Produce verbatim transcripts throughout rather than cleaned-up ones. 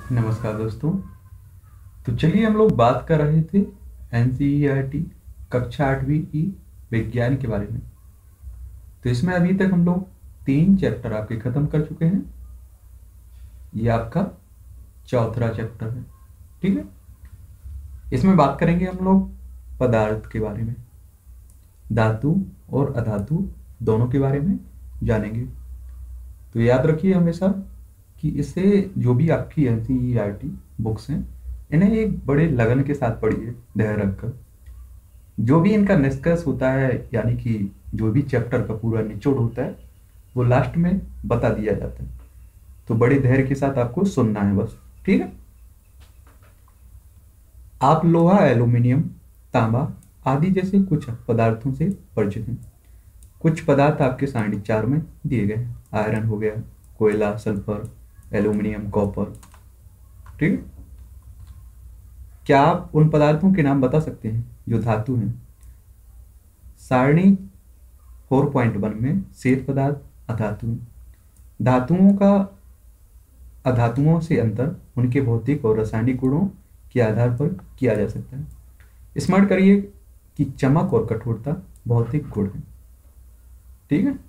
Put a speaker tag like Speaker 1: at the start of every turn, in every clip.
Speaker 1: नमस्कार दोस्तों। तो चलिए हम लोग बात कर रहे थे एनसीईआरटी कक्षा आठवीं की विज्ञान के बारे में। तो इसमें अभी तक हम लोग तीन चैप्टर आपके खत्म कर चुके हैं। ये आपका चौथा चैप्टर है, ठीक है। इसमें बात करेंगे हम लोग पदार्थ के बारे में, धातु और अधातु दोनों के बारे में जानेंगे। तो याद रखिए हमेशा कि इसे जो भी आपकी एनसीईआरटी बुक्स हैं, इन्हें एक बड़े लगन के साथ पढ़िए, ध्यान रखकर। जो भी इनका निष्कर्ष होता है, यानी कि जो भी चैप्टर का पूरा निचोड़ होता है, वो लास्ट में बता दिया जाता है। तो बड़े धैर्य के साथ आपको सुनना है बस, ठीक है। आप लोहा, एल्यूमिनियम, तांबा आदि जैसे कुछ पदार्थों से परिचित हैं। कुछ पदार्थ आपके सारणी चार में दिए गए हैं। आयरन हो गया, कोयला, सल्फर, एल्यूमिनियम, कॉपर, ठीक है। क्या आप उन पदार्थों के नाम बता सकते हैं जो धातु हैं? सारणी चार पॉइंट वन में शेष पदार्थ अधातु हैं। धातुओं का अधातुओं से अंतर उनके भौतिक और रासायनिक गुणों के आधार पर किया जा सकता है। स्मरण करिए कि चमक और कठोरता भौतिक गुण है, ठीक है।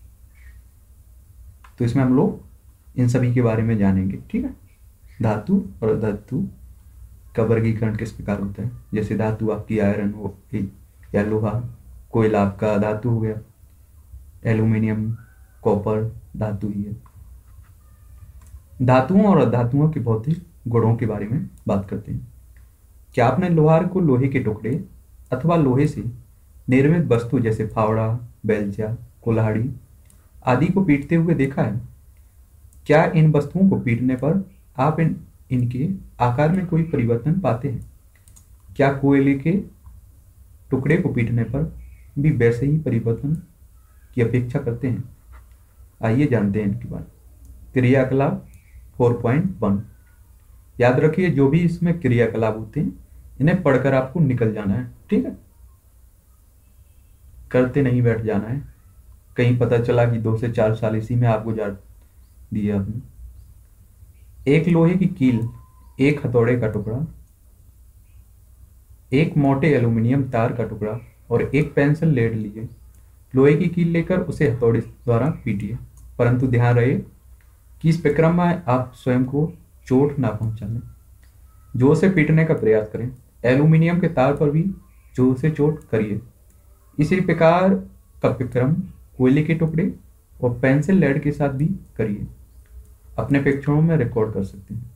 Speaker 1: तो इसमें हम लोग इन सभी के बारे में जानेंगे, ठीक है। धातु और अधातु का वर्गीकरण किस प्रकार होता है? जैसे धातु आपकी आयरन हो गई या लोहा, कोयला आपका धातु हो गया, एल्यूमिनियम, कॉपर धातु ही है। धातुओं और अधातुओं के भौतिक गुणों के बारे में बात करते हैं। क्या आपने लोहार को लोहे के टुकड़े अथवा लोहे से निर्मित वस्तु जैसे फावड़ा, बेलचा, कुल्हाड़ी आदि को पीटते हुए देखा है? क्या इन वस्तुओं को पीटने पर आप इन इनके आकार में कोई परिवर्तन पाते हैं? क्या कोयले के टुकड़े को पीटने पर भी वैसे ही परिवर्तन की अपेक्षा करते हैं? आइए जानते हैं इनके बारे में। क्रियाकलाप चार पॉइंट वन। याद रखिए जो भी इसमें क्रियाकलाप होते हैं, इन्हें पढ़कर आपको निकल जाना है, ठीक है। करते नहीं बैठ जाना है, कहीं पता चला कि दो से चार साल इसी में आप गुजार दिया आपने। एक लोहे की कील, एक हथौड़े का टुकड़ा, एक मोटे एल्यूमिनियम तार का टुकड़ा और एक पेंसिल लेड लिए। लोहे की कील लेकर उसे हथौड़े द्वारा पीटिए, परंतु ध्यान रहे कि इस प्रक्रम में आप स्वयं को चोट ना पहुंचा लें। जोर से पीटने का प्रयास करें। एल्यूमिनियम के तार पर भी जोर से चोट करिए। इसी प्रकार का विक्रम कोयले के टुकड़े और पेंसिल लेड के साथ भी करिए। अपने परीक्षणों में रिकॉर्ड कर सकते हैं।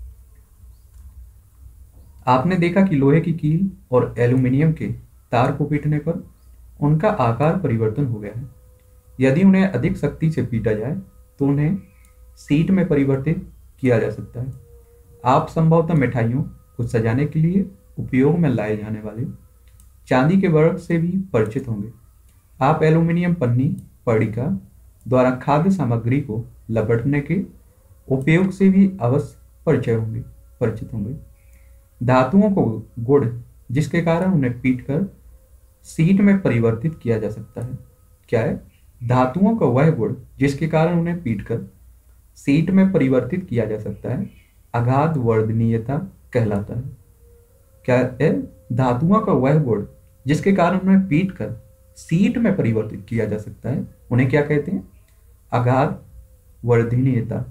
Speaker 1: आपने देखा कि लोहे की कील और एल्यूमिनियम के तार को पीटने पर उनका आकार परिवर्तन हो गया है। यदि उन्हें अधिक शक्ति से पीटा जाए तो उन्हें सीट में परिवर्तित किया जा सकता है। आप संभवतः मिठाइयों को सजाने के लिए उपयोग में लाए जाने वाले चांदी के वर्क से भी परिचित होंगे। आप एल्यूमिनियम पन्नी पट्टिका द्वारा खाद्य सामग्री को लपेटने के उपयोग से भी अवश्य परिचय होंगे परिचित होंगे। धातुओं को गुण जिसके कारण उन्हें पीटकर सीट में परिवर्तित किया जा सकता है। क्या है? धातुओं का वह गुण जिसके कारण उन्हें पीटकर सीट में परिवर्तित किया जा सकता है अगाध वर्धनीयता कहलाता है। क्या है? धातुओं का वह गुण जिसके कारण उन्हें पीटकर सीट में परिवर्तित किया जा सकता है, उन्हें क्या कहते हैं? अगाध वर्धनीयता।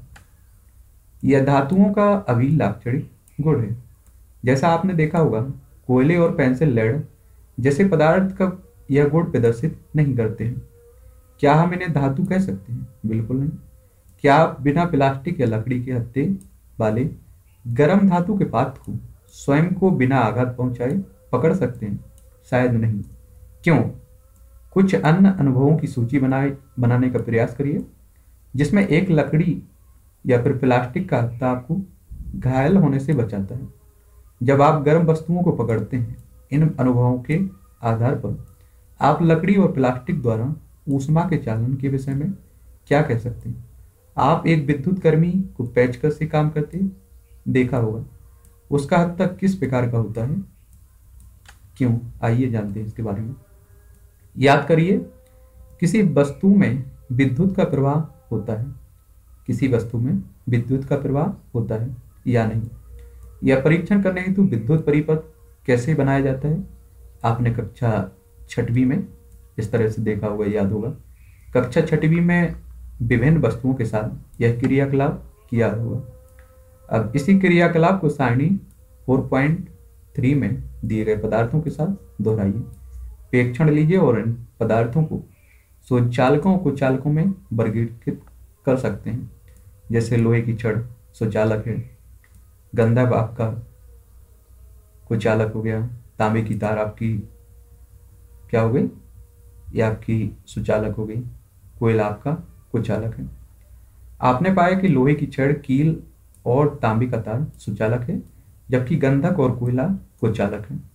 Speaker 1: यह धातुओं का अभिलाक्षणिक गुण है। जैसा आपने देखा होगा, कोयले और पेंसिल लेड जैसे पदार्थ का यह गुण प्रदर्शित नहीं करते हैं। क्या हम इन्हें धातु कह सकते हैं? बिल्कुल नहीं। क्या आप बिना प्लास्टिक या लकड़ी के हत्थे वाले गर्म धातु के पात्र को स्वयं को बिना आघात पहुंचाए पकड़ सकते हैं? शायद नहीं। क्यों? कुछ अन्य अनुभवों की सूची बनाए बनाने का प्रयास करिए जिसमें एक लकड़ी या फिर प्लास्टिक का हत्था आपको घायल होने से बचाता है। जब आप गर्म वस्तुओं को पकड़ते हैं, इन अनुभवों के आधार पर आप लकड़ी और प्लास्टिक द्वारा ऊष्मा के चालन के विषय में क्या कह सकते हैं? आप एक विद्युत कर्मी को पेचकस से काम करते देखा होगा, उसका हत्था किस प्रकार का होता है? क्यों? आइए जानते हैं इसके बारे में। याद करिए, किसी वस्तु में विद्युत का प्रवाह होता है किसी वस्तु में विद्युत का प्रवाह होता है या नहीं। यह परीक्षण करने हेतु विद्युत परिपथ कैसे बनाया जाता है, आपने कक्षा छठवीं में इस तरह से देखा होगा, याद होगा। कक्षा छठवीं में विभिन्न वस्तुओं के साथ यह क्रियाकलाप किया होगा। अब इसी क्रियाकलाप को सारणी चार पॉइंट तीन में दिए गए पदार्थों के साथ दोहराइए। प्रेक्षण लीजिए और इन पदार्थों को स्वचालकों को चालकों में वर्गीकृत कर सकते हैं। जैसे लोहे की छड़ स्वचालक है, गंधक आपका कुचालक हो गया, तांबे की तार आपकी क्या हो गई, ये आपकी सुचालक हो गई, कोयला आपका कुचालक है। आपने पाया कि लोहे की छड़, कील और तांबे का तार सुचालक है, जबकि गंधक और कोयला कुचालक है।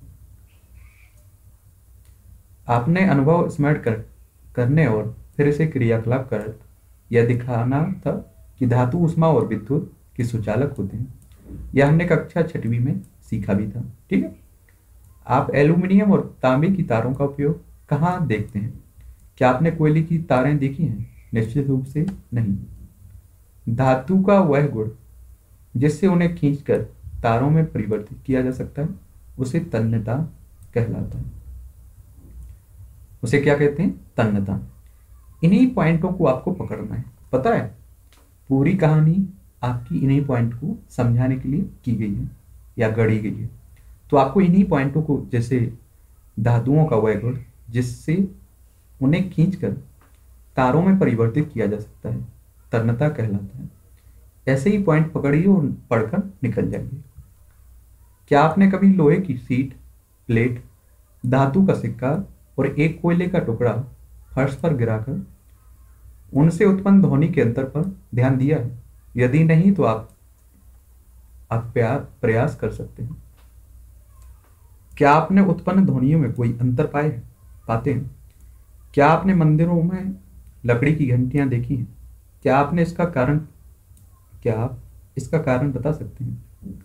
Speaker 1: आपने अनुभव स्मरण कर, करने और फिर से क्रियाकलाप कर यह दिखाना था कि धातु, ऊष्मा और विद्युत के सुचालक होते हैं। यह हमने कक्षा छठवीं में सीखा भी था। ठीक है। आप एल्यूमिनियम और तांबे की तारों का उपयोग कहाँ देखते हैं? क्या आपने कोयले की तारें देखी हैं? निश्चित रूप से नहीं। धातु का वह गुण जिससे उन्हें खींचकर तारों में परिवर्तित किया जा सकता है उसे तन्यता कहलाता है। उसे क्या कहते हैं? तन्यता। इन्हीं पॉइंटों को आपको पकड़ना है। पता है, पूरी कहानी आपकी इन्हीं पॉइंट को समझाने के लिए की गई है या गढ़ी गई है। तो आपको इन्हीं पॉइंटों को, जैसे धातुओं का वह गुण जिससे उन्हें खींचकर तारों में परिवर्तित किया जा सकता है, तन्यता कहलाता है। ऐसे ही पॉइंट पकड़िए और पढ़कर निकल जाइए। क्या आपने कभी लोहे की सीट, प्लेट, धातु का सिक्का और एक कोयले का टुकड़ा फर्श पर गिराकर उनसे उत्पन्न ध्वनि के अंतर पर ध्यान दिया है? यदि नहीं तो आप आप प्रयास कर सकते हैं। क्या आपने उत्पन्न ध्वनियों में कोई अंतर पाए हैं पाते हैं? क्या आपने मंदिरों में लकड़ी की घंटियां देखी हैं? क्या आपने इसका कारण क्या आप इसका कारण बता सकते हैं?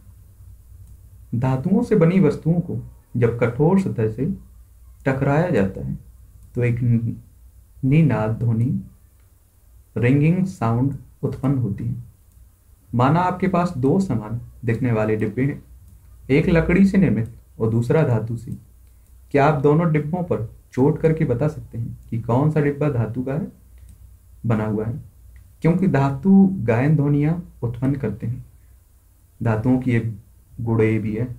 Speaker 1: धातुओं से बनी वस्तुओं को जब कठोर सतह से टकराया जाता है तो एक निनाद ध्वनि, रिंगिंग साउंड उत्पन्न होती है। माना आपके पास दो समान दिखने वाले डिब्बे हैं, एक लकड़ी से निर्मित और दूसरा धातु से। क्या आप दोनों डिब्बों पर चोट करके बता सकते हैं कि कौन सा डिब्बा धातु का है बना हुआ है? क्योंकि धातु गायन ध्वनियां उत्पन्न करते हैं। धातुओं की एक गुण ये भी है,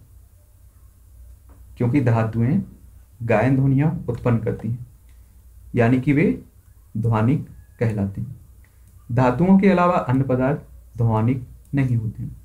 Speaker 1: क्योंकि धातुएं गायन ध्वनियां उत्पन्न करती हैं, यानी कि वे ध्वनिक कहलाते हैं। धातुओं के अलावा अन्य पदार्थ ध्वनिक नहीं होते हैं।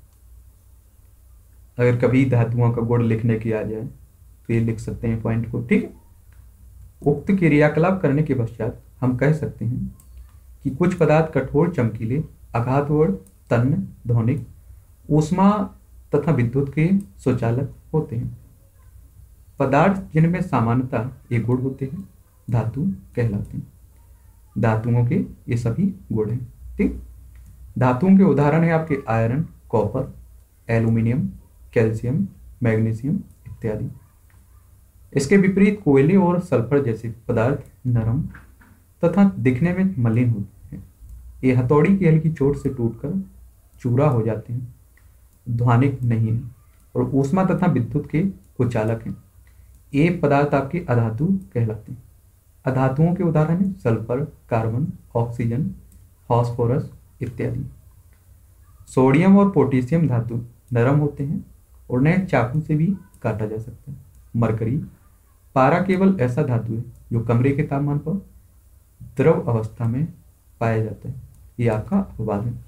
Speaker 1: अगर कभी धातुओं का गुण लिखने की आ जाए तो ये लिख सकते हैं पॉइंट को। ठीक है। उक्त क्रियाकलाप करने के पश्चात हम कह सकते हैं कि कुछ पदार्थ कठोर, चमकीले, आघातवर्ण, तन्य, ध्वनिक, ऊष्मा तथा विद्युत के स्वचालक होते हैं। पदार्थ जिनमें सामान्यतः ये गुण होते हैं धातु कहलाते हैं। धातुओं के ये सभी गुण हैं। ठीक। धातुओं के उदाहरण है आपके iron, copper, aluminium, calcium, magnesium इत्यादि। इसके विपरीत कोयले और सल्फर जैसे पदार्थ नरम तथा दिखने में मलिन होते हैं। ये हथौड़ी की हल्की चोट से टूटकर चूरा हो जाते हैं, ध्वनिक नहीं है और ऊष्मा तथा विद्युत के कुचालक हैं। ये पदार्थ आपके अधातु कहलाते हैं। अधातुओं के उदाहरण हैं सल्फर, कार्बन, ऑक्सीजन, फास्फोरस इत्यादि। सोडियम और पोटेशियम धातु नरम होते हैं और उन्हें चाकू से भी काटा जा सकता है। मरकरी, पारा केवल ऐसा धातु है जो कमरे के तापमान पर द्रव अवस्था में पाया जाता है। ये आपका अपवाद है।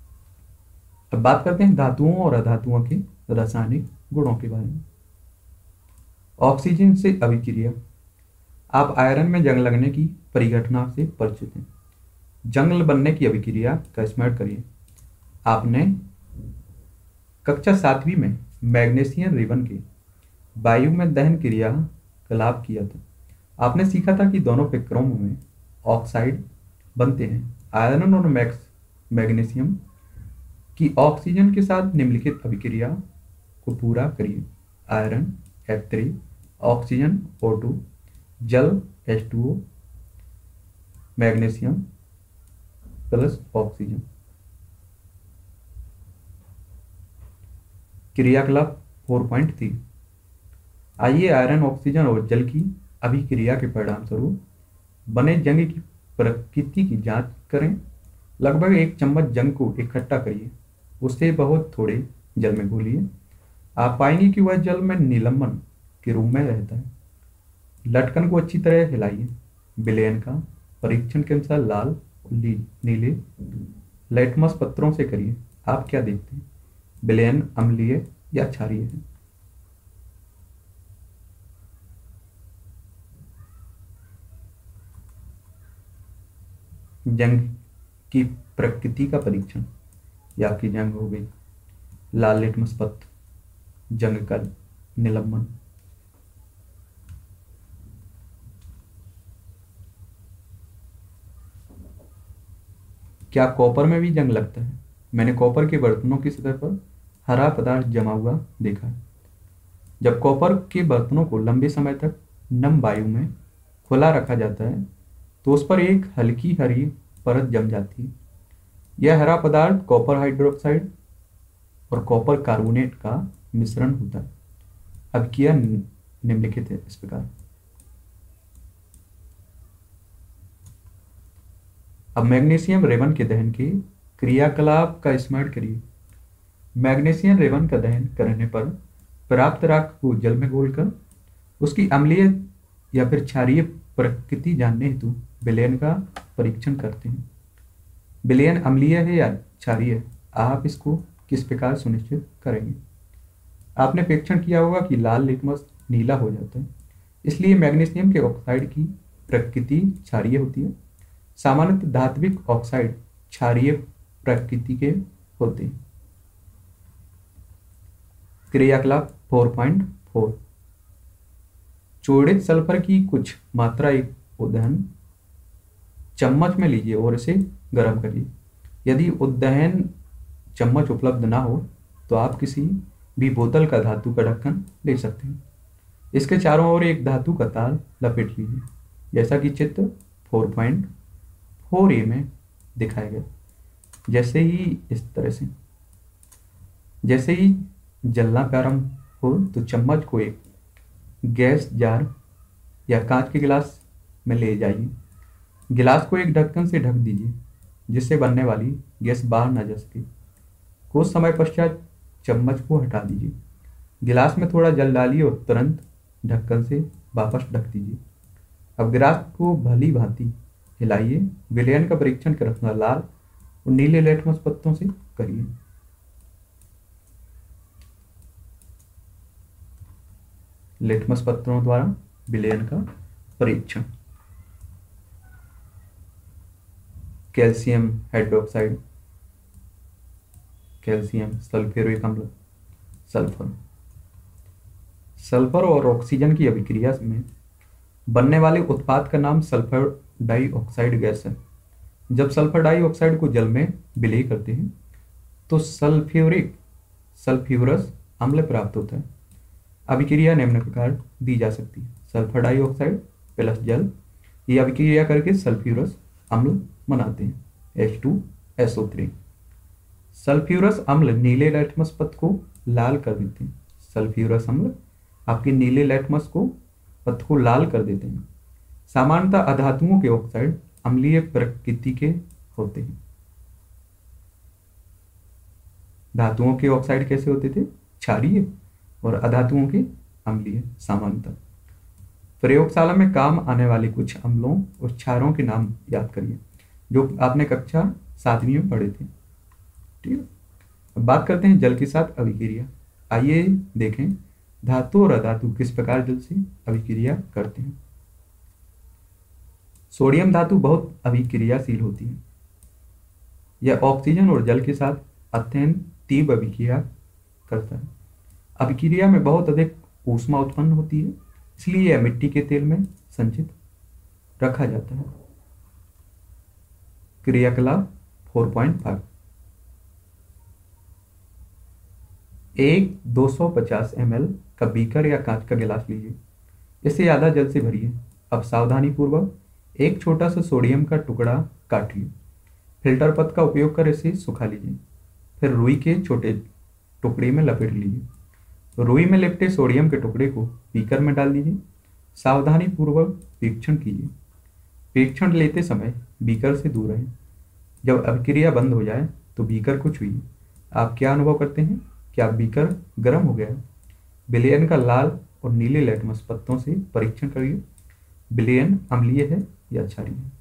Speaker 1: अब बात करते हैं धातुओं और अधातुओं के रासायनिक गुणों के बारे में। ऑक्सीजन से अभिक्रिया। आप आयरन में जंग लगने की परिघटना से परिचित हैं। जंग बनने की अभिक्रिया का स्मरण करिए। आपने कक्षा सातवीं में मैग्नीशियम रिबन के वायु में दहन क्रिया का लाभ किया था। आपने सीखा था कि दोनों प्रक्रमों में ऑक्साइड बनते हैं। आयरन और मैक्स मैग्नीशियम की ऑक्सीजन के साथ निम्नलिखित अभिक्रिया को पूरा करिए। Iron F three, oxygen O two, जल H two O, magnesium plus oxygen. क्रियाकलाप फोर पॉइंट थ्री। आइए आयरन, ऑक्सीजन और जल की अभिक्रिया के परिणाम स्वरूप बने जंग की प्रकृति की जांच करें। लगभग एक चम्मच जंग को इकट्ठा करिए, उसे बहुत थोड़े जल में घोलिए। आप पाएंगे कि वह जल में निलंबन के रूप में रहता है। लटकन को अच्छी तरह हिलाइए। विलयन का परीक्षण के अनुसार लाल और नीले लेटमस पत्रों से करिए। आप क्या देखते हैं? विलयन अम्लीय या क्षारीय है? जंग की प्रकृति का परीक्षण। या आपकी जंग हो गई लाल लिटमस पत्र, जंग का निलंबन। क्या कॉपर में भी जंग लगता है? मैंने कॉपर के बर्तनों की सतह पर हरा पदार्थ जमा हुआ देखा है। जब कॉपर के बर्तनों को लंबे समय तक नम वायु में खुला रखा जाता है तो उस पर एक हल्की हरी परत जम जाती है। यह हरा पदार्थ कॉपर हाइड्रोक्साइड और कॉपर कार्बोनेट का मिश्रण होता है। अब किया निम्नलिखित है इस प्रकार। अब मैग्नीशियम रेवन के दहन के क्रियाकलाप का स्मरण करिए। मैग्नीशियम रेवन का दहन करने पर प्राप्त राख को जल में घोलकर उसकी अम्लीय या फिर क्षारीय प्रकृति जानने हेतु विलयन का परीक्षण करते हैं। विलयन अम्लीय है या क्षारीय, आप इसको किस प्रकार सुनिश्चित करेंगे? आपने परीक्षण किया होगा कि लाल लिटमस नीला हो जाता है, इसलिए मैग्नीशियम के ऑक्साइड की प्रकृति क्षारीय होती है। सामान्यतः धात्विक ऑक्साइड क्षारीय प्रकृति के होते हैं। क्रियाकलाप फोर पॉइंट फोर। चूर्णित सल्फर की कुछ मात्रा एक उद्दहन चम्मच में लीजिए और इसे गर्म करिए। यदि उद्दहन चम्मच उपलब्ध ना हो तो आप किसी भी बोतल का धातु का ढक्कन ले सकते हैं। इसके चारों ओर एक धातु का तार लपेट लीजिए, जैसा कि चित्र फोर पॉइंट फोर ए में दिखाया गया। जैसे ही इस तरह से जैसे ही जलना प्रारंभ हो तो चम्मच को एक गैस जार या कांच के गिलास में ले जाइए। गिलास को एक ढक्कन से ढक दीजिए जिससे बनने वाली गैस बाहर न जा सके। कुछ समय पश्चात चम्मच को हटा दीजिए। गिलास में थोड़ा जल डालिए और तुरंत ढक्कन से वापस ढक दीजिए। अब गिलास को भली भांति हिलाइए। विलयन का परीक्षण करना लाल और नीले लेटमस पत्तों से करिए। लेटमस पत्रों द्वारा विलयन का परीक्षण। कैल्शियम हाइड्रोक्साइड, कैल्शियम सल्फ्यूरिक अम्ल, सल्फर। सल्फर और ऑक्सीजन की अभिक्रिया में बनने वाले उत्पाद का नाम सल्फर डाइऑक्साइड गैस है। जब सल्फर डाइऑक्साइड को जल में विलय करते हैं तो सल्फ्यूरिक सल्फ्यूरस अम्ल प्राप्त होता है। अभिक्रिया निम्न प्रकार दी जा सकती है। सल्फर डाइऑक्साइड प्लस जल, ये अभिक्रिया करके सल्फ्यूरस अम्ल बनाते हैं, H two S O three. Sulphurous अम्ल नीले लेटमस पत्र को लाल कर देते हैं। सल्फ्यूरस अम्ल आपके नीले लेटमस को पत्र को लाल कर देते हैं। सामान्यतः अधातुओं के ऑक्साइड अम्लीय प्रकृति के होते हैं। धातुओं के ऑक्साइड कैसे होते थे? क्षारीय, और अधातुओं के अम्लीय सामान्यतः। प्रयोगशाला में काम आने वाले कुछ अम्लों और क्षारों के नाम याद करिए जो आपने कक्षा सातवीं में पढ़े थे। ठीक है, अब बात करते हैं जल के साथ अभिक्रिया। आइए देखें धातु और अधातु किस प्रकार जल से अभिक्रिया करते हैं। सोडियम धातु बहुत अभिक्रियाशील होती है। यह ऑक्सीजन और जल के साथ अत्यंत तीव्र अभिक्रिया करता है। अभिक्रिया में बहुत अधिक ऊष्मा उत्पन्न होती है, इसलिए यह मिट्टी के तेल में संचित रखा जाता है। क्रियाकलाप फोर पॉइंट फाइव। एक दो सौ पचास एम एल का बीकर या कांच का गिलास लीजिए। इसे आधा जल से भरिए। अब सावधानी पूर्वक एक छोटा सा सोडियम का टुकड़ा काटिए। फिल्टर पत्त का उपयोग कर इसे सुखा लीजिए। फिर रुई के छोटे टुकड़े में लपेट लीजिए। रुई में लिपटे सोडियम के टुकड़े को बीकर में डाल दीजिए। सावधानी पूर्वक परीक्षण कीजिए। परीक्षण लेते समय बीकर से दूर रहें। जब अभिक्रिया बंद हो जाए तो बीकर को छुइए। आप क्या अनुभव करते हैं? क्या बीकर गर्म हो गया है? विलयन का लाल और नीले लेटमस पत्तों से परीक्षण करिए। विलयन अम्लीय है या क्षारीय है?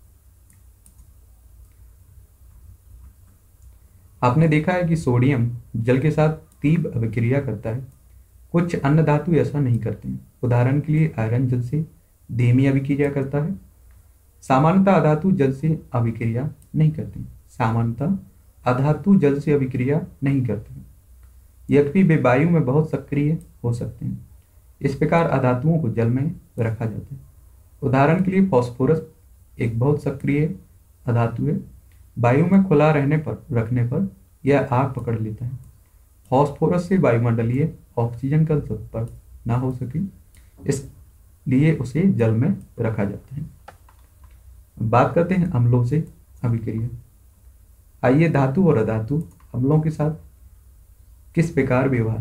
Speaker 1: आपने देखा है कि सोडियम जल के साथ तीव्र अभिक्रिया करता है। कुछ अन्य धातु ऐसा नहीं करते हैं। उदाहरण के लिए आयरन जल से धीमी अभिक्रिया करता है। सामान्यतः अधातु जल से अभिक्रिया नहीं करते। सामान्यतः अधातु जल से अभिक्रिया नहीं करते, यद्यपि वे वायु में बहुत सक्रिय हो सकते हैं। इस प्रकार अधातुओं को जल में रखा जाता है। उदाहरण के लिए फॉस्फोरस एक बहुत सक्रिय अधातु है। वायु में खुला रहने पर रखने पर यह आग पकड़ लेता है। फॉस्फोरस से वायुमंडलीय ऑक्सीजन का संपर्क ना हो सके, इसलिए उसे जल में रखा जाता है। बात करते हैं अम्लों से अभिक्रिया। आइए धातु और अधातु अम्लों के साथ किस प्रकार व्यवहार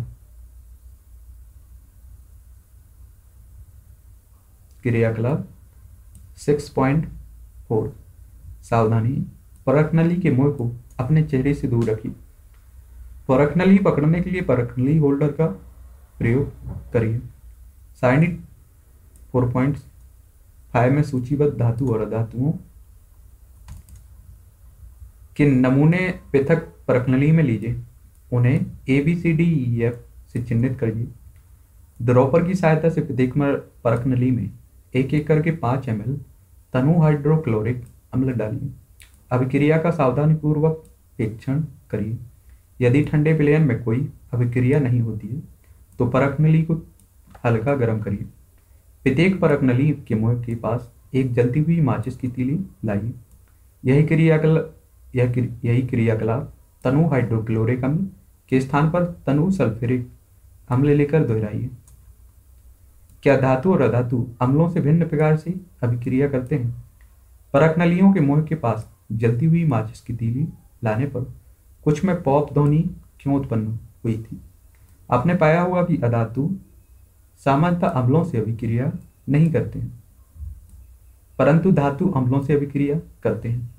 Speaker 1: क्रियाकलाप। सिक्स पॉइंट फोर सावधानी। परखनली के मुंह को अपने चेहरे से दूर रखिए। परखनली पकड़ने के लिए परखनली होल्डर का प्रयोग करिए। सारणी फोर पॉइंट फाइव में सूचीबद्ध धातु और अधातुओं के नमूने पृथक परखनली में लीजिए। उन्हें A B C D E F से चिन्हित करिए। ड्रॉपर की सहायता से प्रत्येक परखनली में एक एक करके पाँच एम एल तनु हाइड्रोक्लोरिक अम्ल डालिए। अभिक्रिया का सावधानीपूर्वक परीक्षण करिए। यदि ठंडे विलयन में कोई अभिक्रिया नहीं होती है तो परखनली को हल्का गर्म करिए। प्रत्येक परखनली के मुंह के पास एक जलती हुई माचिस की तीली लाइए। यही क्रियाकलाप यह यही क्रियाकलाप तनु हाइड्रोक्लोरिक अम्ल के स्थान पर तनु सल्फ्यूरिक अम्ल लेकर दोहराइए। क्या धातु और अधातु अम्लों से भिन्न प्रकार से अभिक्रिया करते हैं? परखनलियों के मुंह के पास जलती हुई माचिस की तीली लाने पर कुछ में पॉप ध्वनि क्यों उत्पन्न हुई थी? आपने पाया होगा कि अधातु सामान्यतः अम्लों से अभिक्रिया नहीं करते हैं, परंतु धातु अम्लों से अभिक्रिया करते हैं।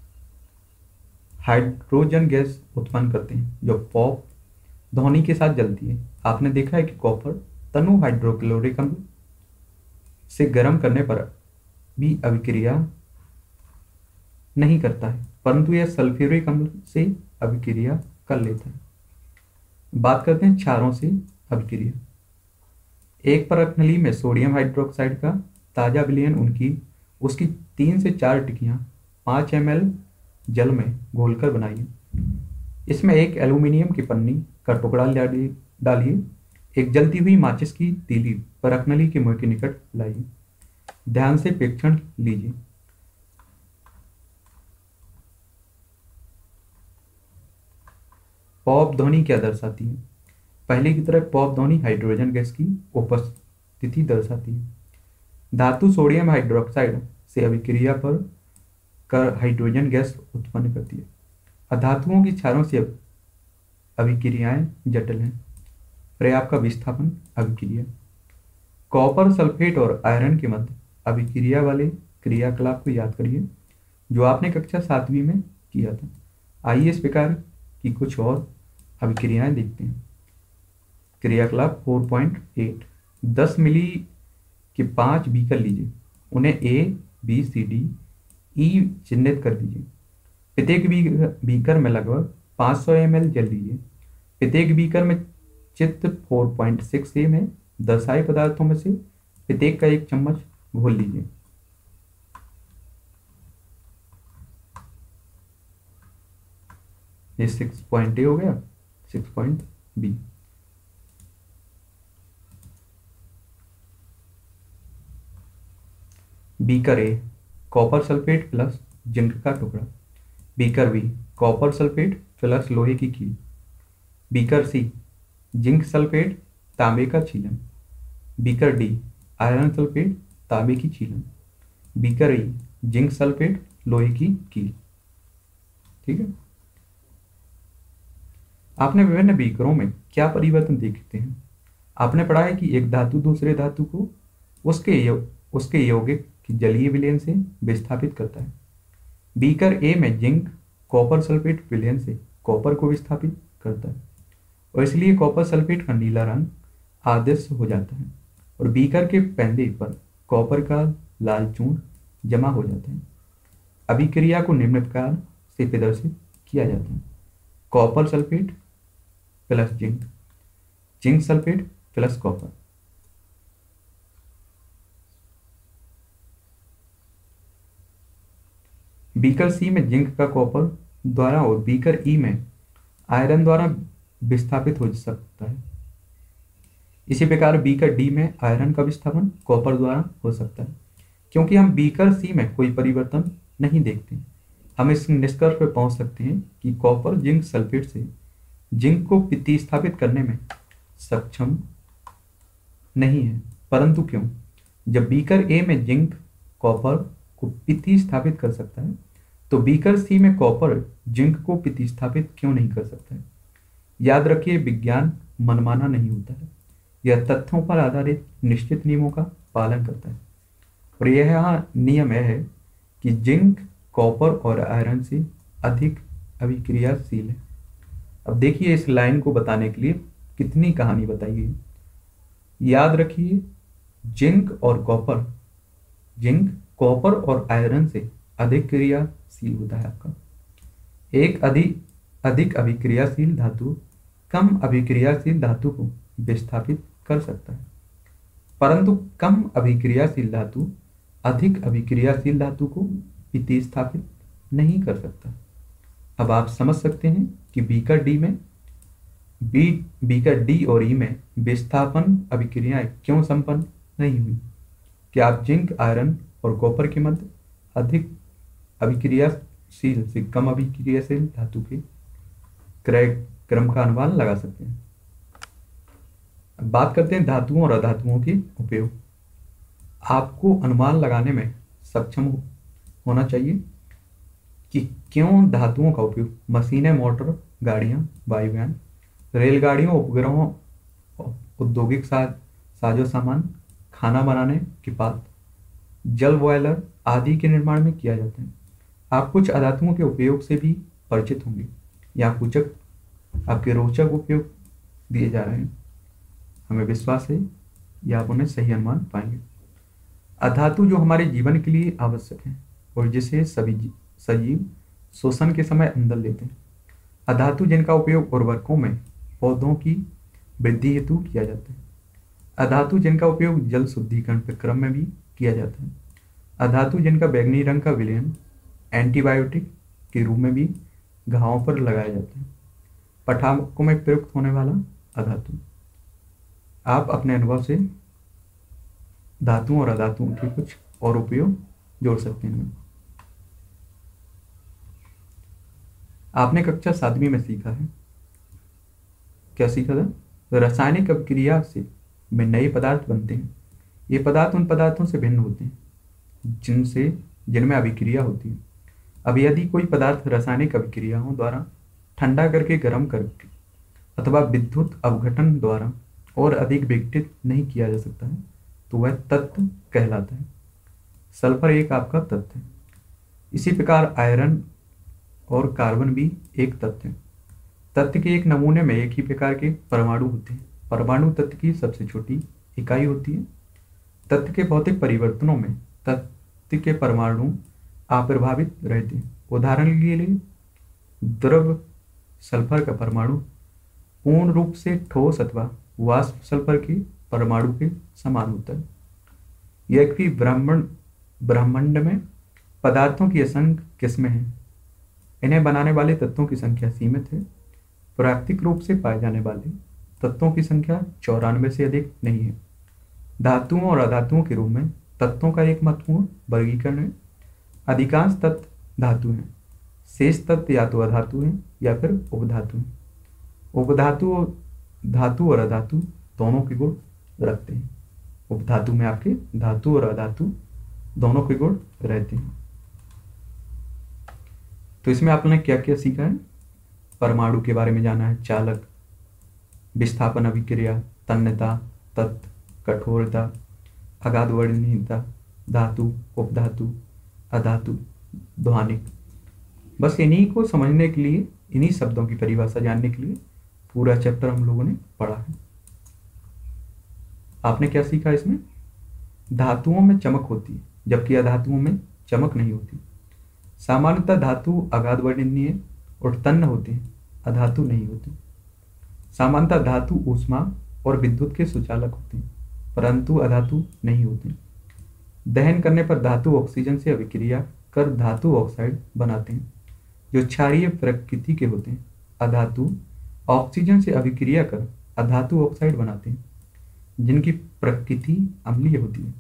Speaker 1: हाइड्रोजन गैस उत्पन्न करते हैं जो पॉप ध्वनि के साथ जलती है। आपने देखा है कि कॉपर तनु हाइड्रोक्लोरिक अम्ल से गर्म करने पर भी अभिक्रिया नहीं करता है, परंतु यह सल्फ्यूरिक अम्ल से अभिक्रिया कर लेता है। बात करते हैं क्षारों से अभिक्रिया। एक परखनली में सोडियम हाइड्रोक्साइड का ताजा विलयन उनकी उसकी तीन से चार टिकियां पाँच एम एल जल में घोलकर बनाइए। इसमें एक एल्यूमिनियम की पन्नी का टुकड़ा डालिए। एक जलती हुई माचिस की तीली परखनली के मुंह के निकट लाइए। ध्यान से परीक्षण लीजिए। पॉप ध्वनि क्या दर्शाती है? पहले की तरह पॉप ध्वनि हाइड्रोजन गैस की उपस्थिति दर्शाती है। धातु सोडियम हाइड्रोक्साइड से अभिक्रिया पर कर हाइड्रोजन गैस उत्पन्न करती है। अधातुओं की क्षारों से अभिक्रियाएं जटिल हैं। पर्याप्त का विस्थापन अभिक्रिया। कॉपर सल्फेट और आयरन के मध्य अभिक्रिया वाले क्रियाकलाप को याद करिए जो आपने कक्षा सातवीं में किया था। आइए इस प्रकार की कुछ और अभिक्रियाएं देखते हैं। क्रियाकलाप फोर पॉइंट एट। दस मिली के पांच बीकर लीजिए। उन्हें ए बी सी डी ई चिन्हित कर दीजिए। प्रत्येक बीकर में लगभग पाँच सौ एम एल जल लीजिए। प्रत्येक बीकर में चित्र फोर पॉइंट सिक्स ए में दर्शाए पदार्थों में से प्रत्येक का एक चम्मच घोल लीजिए। ये सिक्स पॉइंट ए हो गया। Six point B. Beaker A copper sulphate plus zinc का टुकड़ा। Beaker B copper sulphate plus लोहे की कील। बीकर सी जिंक सल्फेट तांबे का छीलन। बीकर डी आयरन सल्फेट तांबे की छीलन। बीकर ई जिंक सल्फेट लोहे की कील। ठीक है। आपने विभिन्न बीकरों में क्या परिवर्तन देखते हैं? आपने पढ़ा है कि एक धातु दूसरे धातु को उसके यो, उसके यौगिक की जलीय विलयन से विस्थापित करता है। बीकर ए में जिंक कॉपर सल्फेट विलयन से कॉपर को विस्थापित करता है और इसलिए कॉपर सल्फेट का नीला रंग अदृश्य हो जाता है और बीकर के पैंदे पर कॉपर का लाल चूर्ण जमा हो जाता है। अभिक्रिया को निम्न प्रकार से प्रदर्शित किया जाता है: copper sulphate plus zinc, zinc sulphate plus copper. Beaker C में जिंक का कॉपर द्वारा और बीकर ई में आयरन द्वारा विस्थापित हो सकता है। इसी प्रकार बीकर डी में आयरन का विस्थापन कॉपर द्वारा हो सकता है। क्योंकि हम बीकर सी में कोई परिवर्तन नहीं देखते, हम इस निष्कर्ष पर पहुंच सकते हैं कि कॉपर जिंक सल्फेट से जिंक को प्रतिस्थापित करने में सक्षम नहीं है। परंतु क्यों? जब बीकर ए में जिंक कॉपर को प्रतिस्थापित कर सकता है तो बीकर सी में कॉपर जिंक को प्रतिस्थापित क्यों नहीं कर सकता है? याद रखिए, विज्ञान मनमाना नहीं होता है, यह तथ्यों पर आधारित निश्चित नियमों का पालन करता है और यह नियम यह है कि जिंक कॉपर और आयरन से अधिक अभिक्रियाशील है। अब देखिए, इस लाइन को बताने के लिए कितनी कहानी बताई गई। याद रखिए, जिंक और कॉपर जिंक कॉपर और आयरन से अधिक क्रियाशील होता है। आपका एक अधिक अधिक अभिक्रियाशील धातु कम अभिक्रियाशील धातु को विस्थापित कर सकता है, परंतु कम अभिक्रियाशील धातु अधिक अभिक्रियाशील धातु को प्रतिस्थापित नहीं कर सकता। अब आप समझ सकते हैं कि बीकर डी में बी बीकर डी और ई में विस्थापन अभिक्रियाएं क्यों संपन्न नहीं हुई। क्या आप जिंक आयरन और कॉपर के मध्य अधिक अभिक्रियाशील से कम अभिक्रियाशील धातु के क्रय क्रम का अनुमान लगा सकते हैं? अब बात करते हैं धातुओं और अधातुओं के उपयोग। आपको अनुमान लगाने में सक्षम होना चाहिए कि क्यों धातुओं का उपयोग मशीनें, मोटर, गाड़ियां, वायुयान, रेलगाड़ियों, उपग्रहों, औद्योगिक साज साजो सामान, खाना बनाने के पात्र, जल बॉयलर आदि के निर्माण में किया जाता है। आप कुछ अधातुओं के उपयोग से भी परिचित होंगे। यहाँ कुछ आपके रोचक उपयोग दिए जा रहे हैं, हमें विश्वास है या आप उन्हें सही अनुमान पाएंगे। अधातु जो हमारे जीवन के लिए आवश्यक है और जिसे सभी सजीव श्वसन के समय अंदर लेते हैं। अधातु जिनका उपयोग उर्वरकों में पौधों की वृद्धि हेतु किया जाता है। अधातु जिनका उपयोग जल शुद्धिकरण के क्रम में भी किया जाता है। अधातु जिनका बैंगनी रंग का विलयन एंटीबायोटिक के रूप में भी घावों पर लगाया जाता है। पटाखों में प्रयुक्त होने वाला अधातु। आप अपने अनुभव से धातुओं और अधातुओं के कुछ और उपयोग जोड़ सकते हैं। आपने कक्षा सातवीं में सीखा है, क्या सीखा था? रासायनिक अभिक्रिया से में नए पदार्थ बनते हैं। ये पदार्थ उन पदार्थों से भिन्न होते हैं जिनसे जिनमें अभिक्रिया होती है। अब यदि कोई पदार्थ रासायनिक अभिक्रियाओं द्वारा ठंडा करके गर्म करके अथवा विद्युत अवघटन द्वारा और अधिक विघटित नहीं किया जा सकता है तो वह तत्व कहलाता है। सल्फर एक आपका तत्व है। इसी प्रकार आयरन और कार्बन भी एक तत्व है। तत्व के एक नमूने में एक ही प्रकार के परमाणु होते हैं। परमाणु तत्व की सबसे छोटी इकाई होती है। तत्व के भौतिक परिवर्तनों में तत्व के परमाणु अप्रभावित रहते हैं। उदाहरण के लिए द्रव सल्फर का परमाणु पूर्ण रूप से ठोस अथवा वाष्प सल्फर के परमाणु के समान होता है। यह कि ब्रह्मांड ब्रह्मांड में पदार्थों की असंख्य किस्में हैं। इन्हें बनाने वाले तत्वों की संख्या सीमित है। प्राकृतिक रूप से पाए जाने वाले तत्वों की संख्या चौरानवे से अधिक नहीं है। धातुओं और अधातुओं के रूप में तत्वों का एक महत्वपूर्ण वर्गीकरण है। अधिकांश तत्व धातु हैं, शेष तत्व या तो अधातु हैं या फिर उपधातु हैं। उपधातु धातु और अधातु दोनों के गुण रखते हैं। उपधातु में आपके धातु और अधातु दोनों के गुण रहते हैं। तो इसमें आपने क्या क्या सीखा है? परमाणु के बारे में जाना है, चालक, विस्थापन अभिक्रिया, तन्यता, तत्व, कठोरता, अगाध वर्णनीयता, धातु, उपधातु, अधातु, ध्वनिक। बस इन्हीं को समझने के लिए, इन्हीं शब्दों की परिभाषा जानने के लिए पूरा चैप्टर हम लोगों ने पढ़ा है। आपने क्या सीखा इसमें? धातुओं में चमक होती है जबकि अधातुओं में चमक नहीं होती। सामान्यतः धातु अगाध वर्णनीय और तन्य होते हैं, अधातु नहीं होते। सामान्यतः धातु ऊष्मा और विद्युत के सुचालक होते हैं, परंतु अधातु नहीं होते। दहन करने पर धातु ऑक्सीजन से अभिक्रिया कर धातु ऑक्साइड बनाते हैं, जो क्षारीय प्रकृति के होते हैं। अधातु ऑक्सीजन से अभिक्रिया कर अधातु ऑक्साइड बनाते हैं, जिनकी प्रकृति अम्लीय होती है।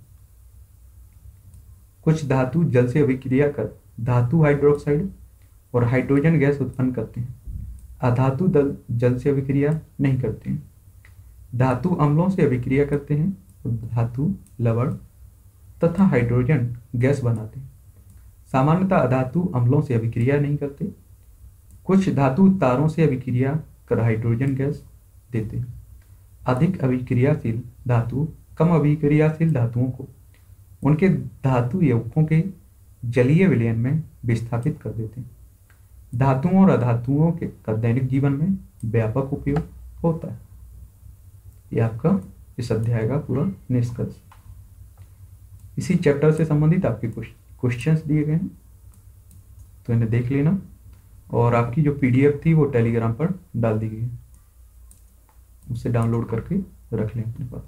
Speaker 1: कुछ धातु जल से अभिक्रिया कर धातु हाइड्रोक्साइड और हाइड्रोजन गैस उत्पन्न करते हैं। अधातु दल जल से अभिक्रिया नहीं करते हैं। धातु अम्लों से अभिक्रिया करते हैं और धातु लवण तथा हाइड्रोजन गैस बनाते हैं। सामान्यतः अधातु अम्लों से अभिक्रिया नहीं करते। कुछ धातु तारों से अभिक्रिया कर हाइड्रोजन गैस देते हैं। अधिक अभिक्रियाशील धातु कम अभिक्रियाशील धातुओं को उनके धातु यौगिकों के जलीय विलयन में विस्थापित कर देते हैं। धातुओं और अधातुओं के का दैनिक जीवन में व्यापक उपयोग होता है। यह आपका इस अध्याय का पूरा निष्कर्ष। इसी चैप्टर से संबंधित आपके कुछ क्वेश्चंस दिए गए हैं, तो इन्हें देख लेना। और आपकी जो पीडीएफ थी वो टेलीग्राम पर डाल दी गई है, उसे डाउनलोड करके रख लें अपने पास।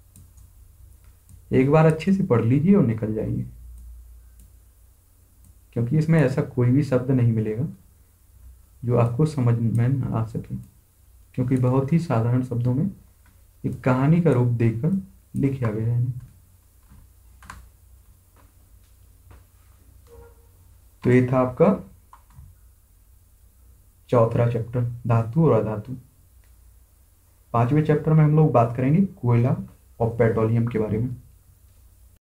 Speaker 1: एक बार अच्छे से पढ़ लीजिए और निकल जाइए, क्योंकि इसमें ऐसा कोई भी शब्द नहीं मिलेगा जो आपको समझ में न आ सके, क्योंकि बहुत ही साधारण शब्दों में एक कहानी का रूप देकर लिखा गया है। तो ये था आपका चौथा चैप्टर, धातु और अधातु। पांचवें चैप्टर में हम लोग बात करेंगे कोयला और पेट्रोलियम के बारे में।